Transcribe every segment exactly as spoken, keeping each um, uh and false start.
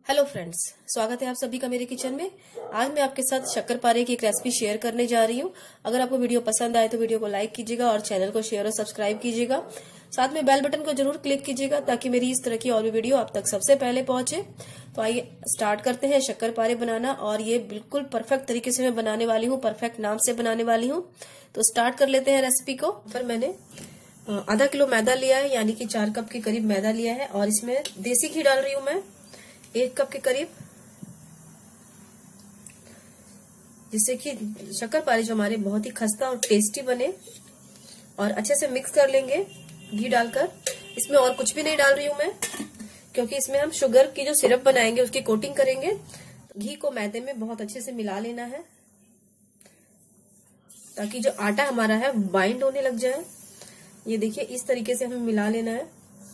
Hello friends, स्वागत है आप सभी का मेरे किचन में। आज मैं आपके साथ शक्करपारे की एक रेसिपी शेयर करने जा रही हूँ। अगर आपको वीडियो पसंद आए तो वीडियो को लाइक कीजिएगा और चैनल को शेयर और सब्सक्राइब कीजिएगा। साथ में बेल बटन को जरूर क्लिक कीजिएगा ताकि मेरी इस तरह की और भी वीडियो आप तक सबसे पहले पहुंचे। तो आइए स्टार्ट करते हैं शक्करपारे बनाना, और ये बिल्कुल परफेक्ट तरीके से मैं बनाने वाली हूँ, परफेक्ट नाम से बनाने वाली हूँ। तो स्टार्ट कर लेते हैं रेसिपी को। पर मैंने आधा किलो मैदा लिया है, यानी कि चार कप के करीब मैदा लिया है, और इसमें देसी घी डाल रही हूँ मैं एक कप के करीब, जिससे कि शक्करपारे जो हमारे बहुत ही खस्ता और टेस्टी बने। और अच्छे से मिक्स कर लेंगे घी डालकर। इसमें और कुछ भी नहीं डाल रही हूं मैं, क्योंकि इसमें हम शुगर की जो सिरप बनाएंगे उसकी कोटिंग करेंगे। घी को मैदे में बहुत अच्छे से मिला लेना है ताकि जो आटा हमारा है बाइंड होने लग जाए। ये देखिए, इस तरीके से हमें मिला लेना है।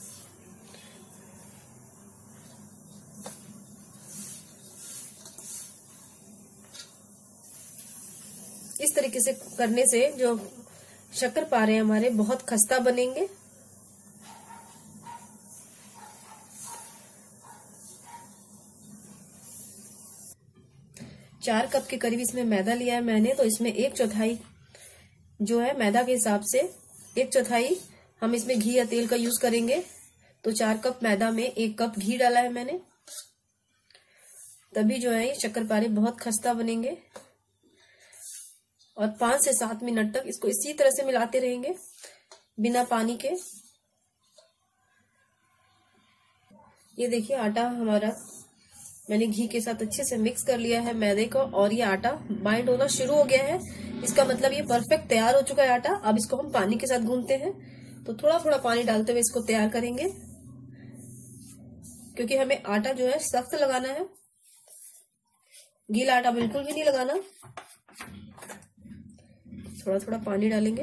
इस तरीके से करने से जो शक्करपारे हमारे बहुत खस्ता बनेंगे। चार कप के करीब इसमें मैदा लिया है मैंने, तो इसमें एक चौथाई जो है मैदा के हिसाब से एक चौथाई हम इसमें घी या तेल का यूज करेंगे। तो चार कप मैदा में एक कप घी डाला है मैंने, तभी जो है ये शक्करपारे बहुत खस्ता बनेंगे। और पांच से सात मिनट तक इसको इसी तरह से मिलाते रहेंगे बिना पानी के। ये देखिए, आटा हमारा मैंने घी के साथ अच्छे से मिक्स कर लिया है मैदे को, और ये आटा बाइंड होना शुरू हो गया है। इसका मतलब ये परफेक्ट तैयार हो चुका है आटा। अब इसको हम पानी के साथ गूंथते हैं, तो थोड़ा थोड़ा पानी डालते हुए इसको तैयार करेंगे, क्योंकि हमें आटा जो है सख्त लगाना है, गीला आटा बिल्कुल भी नहीं लगाना। थोड़ा थोड़ा पानी डालेंगे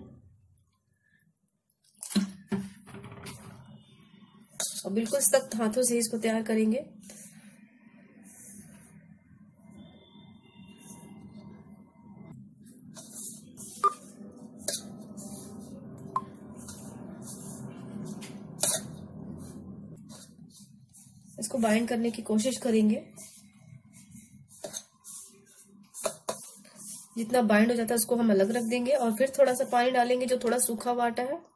और बिल्कुल सख्त हाथों से इसको तैयार करेंगे। इसको बाइंड करने की कोशिश करेंगे। जितना बाइंड हो जाता है उसको हम अलग रख देंगे, और फिर थोड़ा सा पानी डालेंगे जो थोड़ा सूखा हुआ आटा है,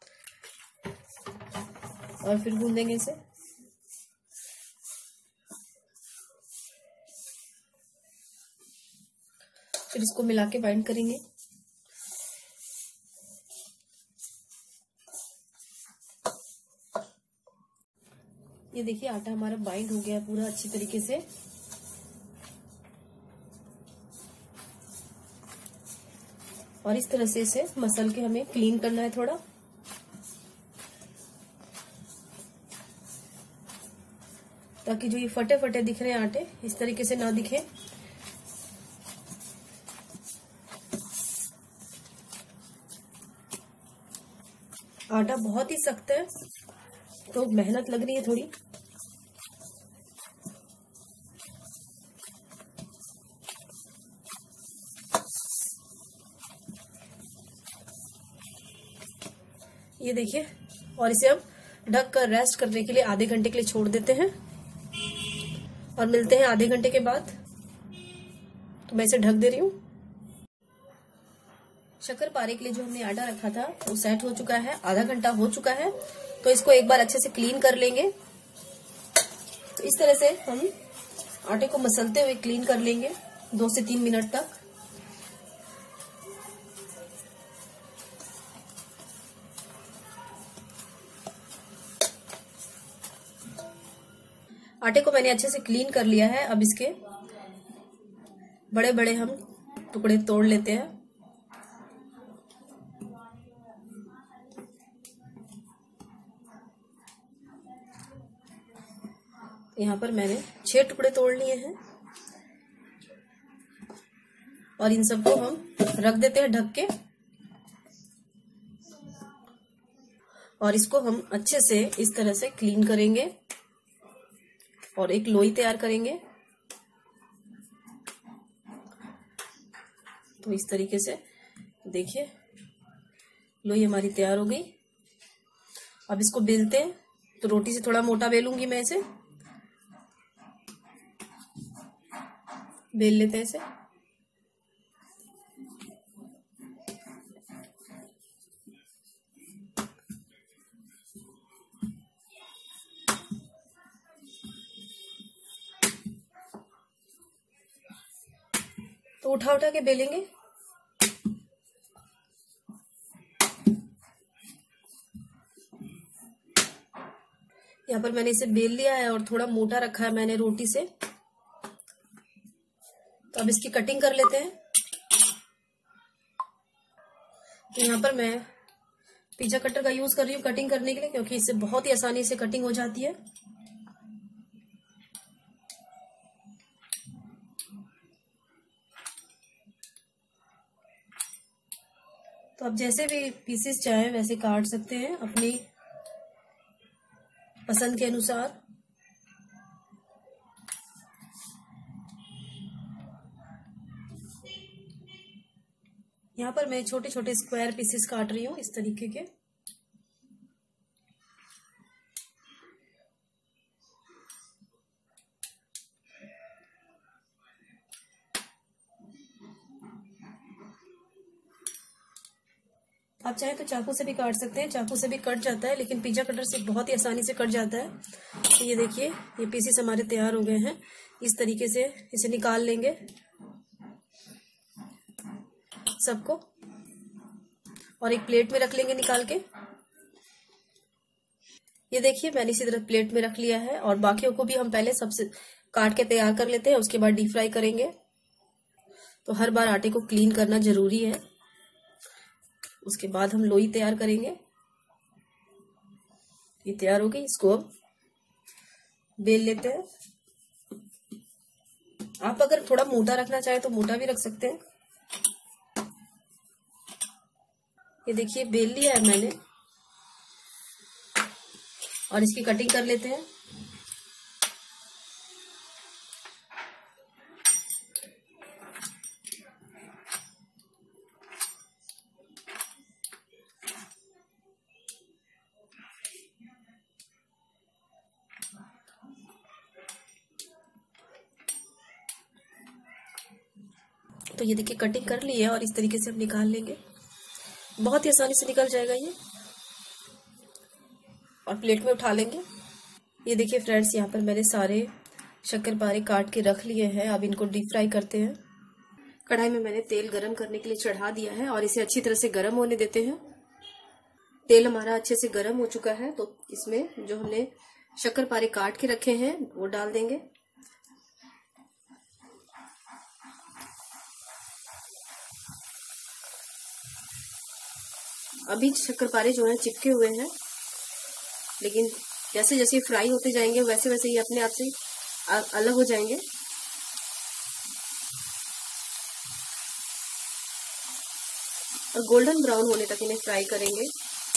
और फिर गूंदेंगे इसे। फिर इसको मिला के बाइंड करेंगे। ये देखिए, आटा हमारा बाइंड हो गया पूरा अच्छी तरीके से। और इस तरह से इसे मसल के हमें क्लीन करना है थोड़ा, ताकि जो ये फटे फटे दिख रहे हैं आटे इस तरीके से ना दिखे। आटा बहुत ही सख्त है तो मेहनत लग रही है थोड़ी। ये देखिए, और इसे हम ढक कर रेस्ट करने के लिए आधे घंटे के लिए छोड़ देते हैं, और मिलते हैं आधे घंटे के बाद। तो मैं इसे ढक दे रही हूँ। शक्करपारे के लिए जो हमने आटा रखा था वो सेट हो चुका है, आधा घंटा हो चुका है। तो इसको एक बार अच्छे से क्लीन कर लेंगे। तो इस तरह से हम आटे को मसलते हुए क्लीन कर लेंगे दो से तीन मिनट तक। आटे को मैंने अच्छे से क्लीन कर लिया है। अब इसके बड़े बड़े हम टुकड़े तोड़ लेते हैं। यहाँ पर मैंने छह टुकड़े तोड़ लिए हैं, और इन सबको हम रख देते हैं ढक के। और इसको हम अच्छे से इस तरह से क्लीन करेंगे और एक लोई तैयार करेंगे। तो इस तरीके से देखिए, लोई हमारी तैयार हो गई। अब इसको बेलते हैं। तो रोटी से थोड़ा मोटा बेलूंगी मैं इसे। बेल लेते हैं इसे। तो उठा उठा के बेलेंगे। यहाँ पर मैंने इसे बेल लिया है और थोड़ा मोटा रखा है मैंने रोटी से। तो अब इसकी कटिंग कर लेते हैं। तो यहाँ पर मैं पिज्जा कटर का यूज कर रही हूँ कटिंग करने के लिए, क्योंकि इससे बहुत ही आसानी से कटिंग हो जाती है। तो आप जैसे भी पीसेस चाहें वैसे काट सकते हैं अपनी पसंद के अनुसार। यहाँ पर मैं छोटे छोटे स्क्वायर पीसेस काट रही हूँ इस तरीके के। आप चाहे तो चाकू से भी काट सकते हैं, चाकू से भी कट जाता है, लेकिन पिज्जा कटर से बहुत ही आसानी से कट जाता है। तो ये देखिए ये पीसेस हमारे तैयार हो गए हैं। इस तरीके से इसे निकाल लेंगे सबको और एक प्लेट में रख लेंगे निकाल के। ये देखिए मैंने इसी तरह प्लेट में रख लिया है और बाकियों को भी हम पहले सबसे काट के तैयार कर लेते हैं, उसके बाद डीप फ्राई करेंगे। तो हर बार आटे को क्लीन करना जरूरी है। उसके बाद हम लोई तैयार करेंगे। ये तैयार हो गई, इसको अब बेल लेते हैं। आप अगर थोड़ा मोटा रखना चाहे तो मोटा भी रख सकते हैं। ये देखिए बेल लिया है मैंने और इसकी कटिंग कर लेते हैं। तो ये देखिए कटिंग कर ली है और इस तरीके से हम निकाल लेंगे। बहुत ही आसानी से निकल जाएगा ये और प्लेट में उठा लेंगे। ये देखिए फ्रेंड्स यहाँ पर मैंने सारे शक्करपारे काट के रख लिए हैं। अब इनको डीप फ्राई करते हैं। कढ़ाई में मैंने तेल गरम करने के लिए चढ़ा दिया है और इसे अच्छी तरह से गरम होने देते हैं। तेल हमारा अच्छे से गरम हो चुका है, तो इसमें जो हमने शक्करपारे काट के रखे हैं वो डाल देंगे। अभी शक्करपारे जो हैं चिपके हुए हैं, लेकिन जैसे जैसे फ्राई होते जाएंगे वैसे वैसे ये अपने आप से अलग हो जाएंगे। और गोल्डन ब्राउन होने तक इन्हें फ्राई करेंगे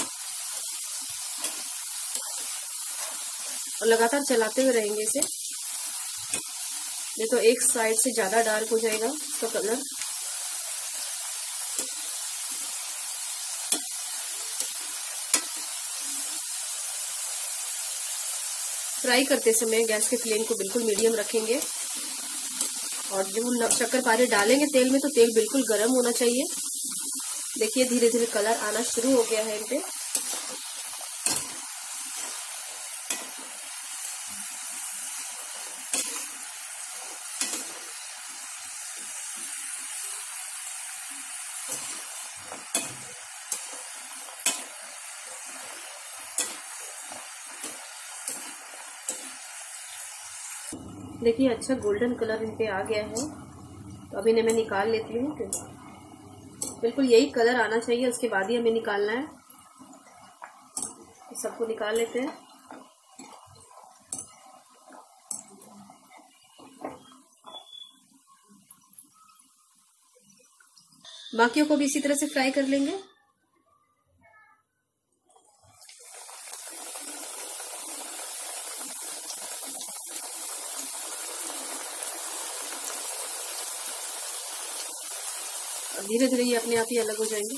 और लगातार चलाते हुए रहेंगे इसे। ये तो एक साइड से ज्यादा डार्क हो जाएगा इसका कलर। फ्राई करते समय गैस के फ्लेम को बिल्कुल मीडियम रखेंगे और जो शक्करपारे डालेंगे तेल में तो तेल बिल्कुल गर्म होना चाहिए। देखिए धीरे धीरे कलर आना शुरू हो गया है इन पे। देखिए अच्छा गोल्डन कलर इन पे आ गया है। तो अभी इन्हें मैं निकाल लेती हूँ। बिल्कुल यही कलर आना चाहिए, उसके बाद ही हमें निकालना है। तो सबको निकाल लेते हैं। बाकियों को भी इसी तरह से फ्राई कर लेंगे। धीरे धीरे ये अपने आप ही अलग हो जाएंगे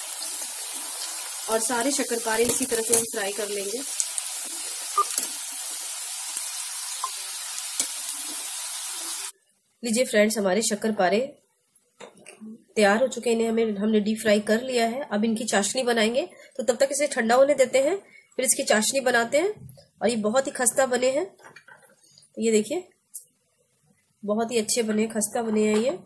और सारे शक्करपारे इसी तरह से हम फ्राई कर लेंगे। लीजिए फ्रेंड्स, हमारे शक्कर पारे तैयार हो चुके हैं। इन्हें हमें हमने डीप फ्राई कर लिया है। अब इनकी चाशनी बनाएंगे, तो तब तक इसे ठंडा होने देते हैं, फिर इसकी चाशनी बनाते हैं। और ये बहुत ही खस्ता बने हैं। ये देखिए, बहुत ही अच्छे बने, खस्ता बने हैं ये।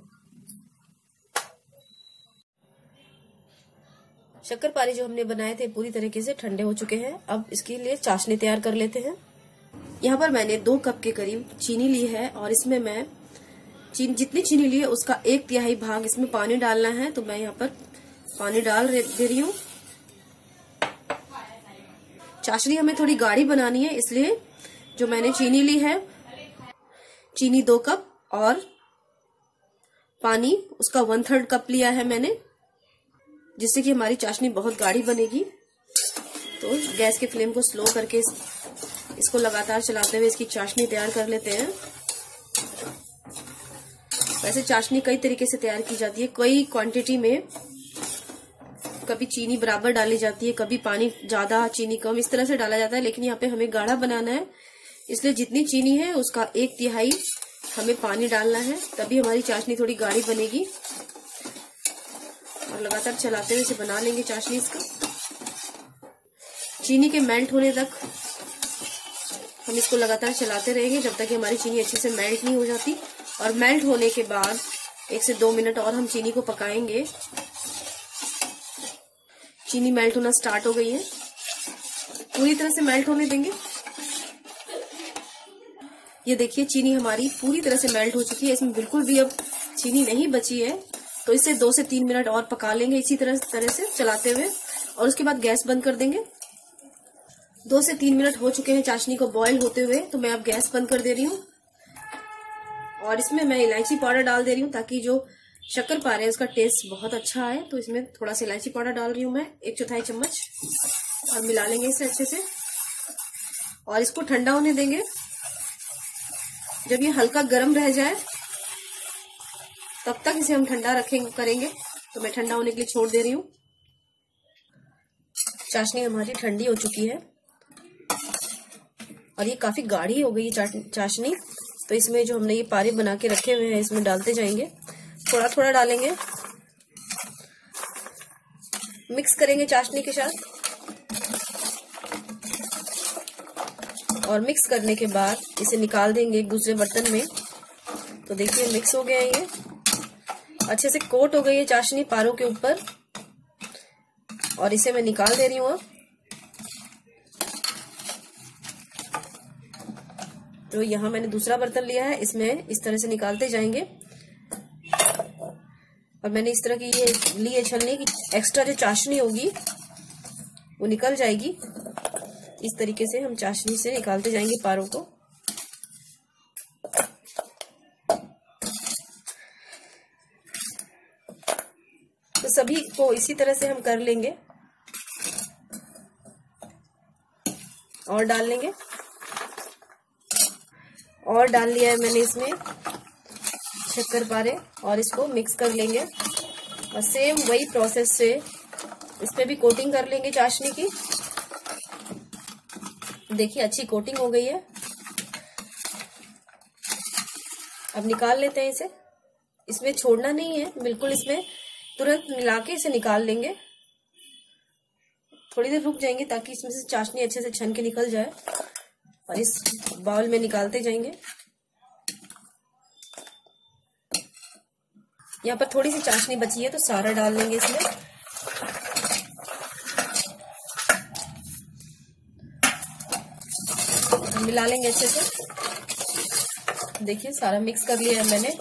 शक्कर पारे जो हमने बनाए थे पूरी तरीके से ठंडे हो चुके हैं। अब इसके लिए चाशनी तैयार कर लेते हैं। यहाँ पर मैंने दो कप के करीब चीनी ली है और इसमें मैं चीनी जितनी चीनी ली है उसका एक तिहाई भाग इसमें पानी डालना है। तो मैं यहाँ पर पानी डाल दे रही हूँ। चाशनी हमें थोड़ी गाढ़ी बनानी है, इसलिए जो मैंने चीनी ली है, चीनी दो कप और पानी उसका वन थर्ड कप लिया है मैंने, जिससे कि हमारी चाशनी बहुत गाढ़ी बनेगी। तो गैस के फ्लेम को स्लो करके इस, इसको लगातार चलाते हुए इसकी चाशनी तैयार कर लेते हैं। वैसे चाशनी कई तरीके से तैयार की जाती है। कई क्वांटिटी में, कभी चीनी बराबर डाली जाती है, कभी पानी ज्यादा चीनी कम, इस तरह से डाला जाता है। लेकिन यहाँ पे हमें गाढ़ा बनाना है, इसलिए जितनी चीनी है उसका एक तिहाई हमें पानी डालना है, तभी हमारी चाशनी थोड़ी गाढ़ी बनेगी। और लगातार चलाते हुए इसे बना लेंगे चाशनी इसका। चीनी के मेल्ट होने तक हम इसको लगातार चलाते रहेंगे, जब तक कि हमारी चीनी अच्छे से मेल्ट नहीं हो जाती। और मेल्ट होने के बाद एक से दो मिनट और हम चीनी को पकाएंगे। चीनी मेल्ट होना स्टार्ट हो गई है, पूरी तरह से मेल्ट होने देंगे। ये देखिए, चीनी हमारी पूरी तरह से मेल्ट हो चुकी है, इसमें बिल्कुल भी अब चीनी नहीं बची है। तो इसे दो से तीन मिनट और पका लेंगे इसी तरह तरह से चलाते हुए, और उसके बाद गैस बंद कर देंगे। दो से तीन मिनट हो चुके हैं चाशनी को बॉईल होते हुए, तो मैं अब गैस बंद कर दे रही हूँ। और इसमें मैं इलायची पाउडर डाल दे रही हूँ, ताकि जो शक्कर पारे है उसका टेस्ट बहुत अच्छा आए। तो इसमें थोड़ा सा इलायची पाउडर डाल रही हूँ मैं, एक चौथाई चम्मच, और मिला लेंगे इसे अच्छे से। और इसको ठंडा होने देंगे। जब ये हल्का गर्म रह जाए तब तक इसे हम ठंडा रखेंगे करेंगे। तो मैं ठंडा होने के लिए छोड़ दे रही हूँ। चाशनी हमारी ठंडी हो चुकी है और ये काफी गाढ़ी हो गई है चाशनी। तो इसमें जो हमने ये पारे बना के रखे हुए हैं इसमें डालते जाएंगे, थोड़ा थोड़ा डालेंगे, मिक्स करेंगे चाशनी के साथ। और मिक्स करने के बाद इसे निकाल देंगे एक दूसरे बर्तन में। तो देखिए, मिक्स हो गया है, ये अच्छे से कोट हो गई है चाशनी पारों के ऊपर। और इसे मैं निकाल दे रही हूँ अब। तो यहाँ मैंने दूसरा बर्तन लिया है, इसमें इस तरह से निकालते जाएंगे। और मैंने इस तरह की ये ली है छलनी की, एक्स्ट्रा जो चाशनी होगी वो निकल जाएगी। इस तरीके से हम चाशनी से निकालते जाएंगे पारों को। तो सभी को इसी तरह से हम कर लेंगे और डाल लेंगे। और डाल लिया है मैंने इसमें शक्कर पारे, और इसको मिक्स कर लेंगे। और सेम वही प्रोसेस से इस पे भी कोटिंग कर लेंगे चाशनी की। देखिए, अच्छी कोटिंग हो गई है। अब निकाल लेते हैं इसे। इसमें छोड़ना नहीं है बिल्कुल, इसमें तुरंत मिला के इसे निकाल लेंगे। थोड़ी देर रुक जाएंगे ताकि इसमें से चाशनी अच्छे से छन के निकल जाए। और इस बाउल में निकालते जाएंगे। यहाँ पर थोड़ी सी चाशनी बची है तो सारा डाल लेंगे इसमें। मिला लेंगे अच्छे से। देखिए, सारा मिक्स कर लिया है मैंने।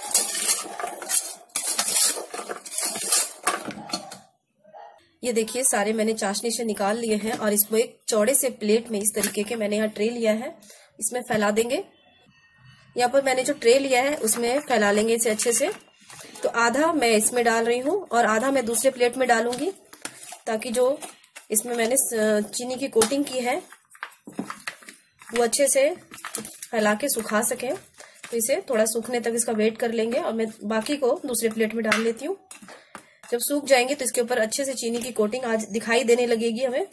ये देखिए, सारे मैंने चाशनी से निकाल लिए हैं और इसको एक चौड़े से प्लेट में इस तरीके के मैंने यहाँ ट्रे लिया है, इसमें फैला देंगे। यहाँ पर मैंने जो ट्रे लिया है उसमें फैला लेंगे इसे अच्छे से। तो आधा मैं इसमें डाल रही हूँ और आधा मैं दूसरे प्लेट में डालूंगी, ताकि जो इसमें मैंने चीनी की कोटिंग की है वो अच्छे से फैला के सुखा सके। तो इसे थोड़ा सूखने तक इसका वेट कर लेंगे और मैं बाकी को दूसरे प्लेट में डाल लेती हूँ। जब सूख जाएंगे तो इसके ऊपर अच्छे से चीनी की कोटिंग आज दिखाई देने लगेगी हमें।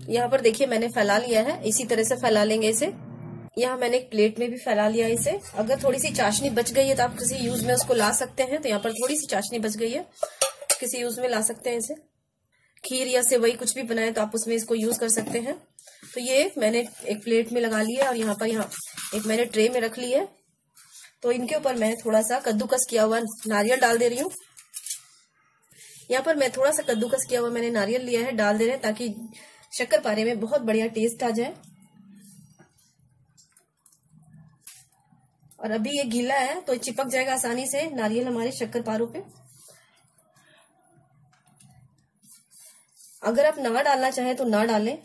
यहाँ पर देखिए मैंने फैला लिया है, इसी तरह से फैला लेंगे इसे। यहाँ मैंने एक प्लेट में भी फैला लिया इसे। अगर थोड़ी सी चाशनी बच गई है तो आप किसी यूज में उसको ला सकते हैं। तो यहाँ पर थोड़ी सी चाशनी बच गई है, किसी यूज में ला सकते हैं इसे। खीर या सेवई कुछ भी बनाए तो आप उसमें इसको यूज कर सकते हैं। तो ये मैंने एक प्लेट में लगा लिया और यहाँ पर यहाँ एक मैंने ट्रे में रख ली है। तो इनके ऊपर मैं थोड़ा सा कद्दूकस किया हुआ नारियल डाल दे रही हूँ। यहाँ पर मैं थोड़ा सा कद्दूकस किया हुआ मैंने नारियल लिया है, डाल दे रहे हैं ताकि शक्करपारे में बहुत बढ़िया टेस्ट आ जाए। और अभी ये गीला है तो चिपक जाएगा आसानी से नारियल हमारे शक्करपारों पे। अगर आप ना डालना चाहें तो ना डालें।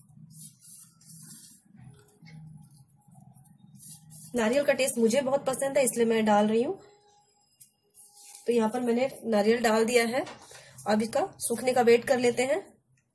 नारियल का टेस्ट मुझे बहुत पसंद है इसलिए मैं डाल रही हूँ। तो यहाँ पर मैंने नारियल डाल दिया है। अब इसका सूखने का वेट कर लेते हैं।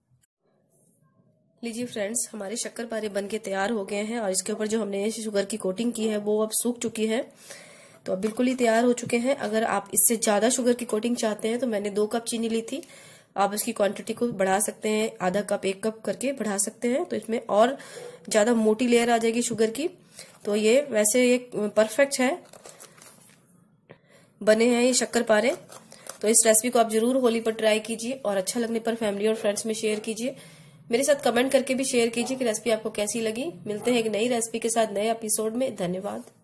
लीजिए फ्रेंड्स, हमारे शक्करपारे बनके तैयार हो गए हैं और इसके ऊपर जो हमने शुगर की कोटिंग की है वो अब सूख चुकी है। तो अब बिल्कुल ही तैयार हो चुके हैं। अगर आप इससे ज्यादा शुगर की कोटिंग चाहते हैं तो मैंने दो कप चीनी ली थी, आप इसकी क्वांटिटी को बढ़ा सकते हैं, आधा कप एक कप करके बढ़ा सकते हैं। तो इसमें और ज्यादा मोटी लेयर आ जाएगी शुगर की। तो ये वैसे ये परफेक्ट है, बने हैं ये शक्करपारे। तो इस रेसिपी को आप जरूर होली पर ट्राई कीजिए और अच्छा लगने पर फैमिली और फ्रेंड्स में शेयर कीजिए। मेरे साथ कमेंट करके भी शेयर कीजिए कि रेसिपी आपको कैसी लगी। मिलते हैं एक नई रेसिपी के साथ नए एपिसोड में। धन्यवाद।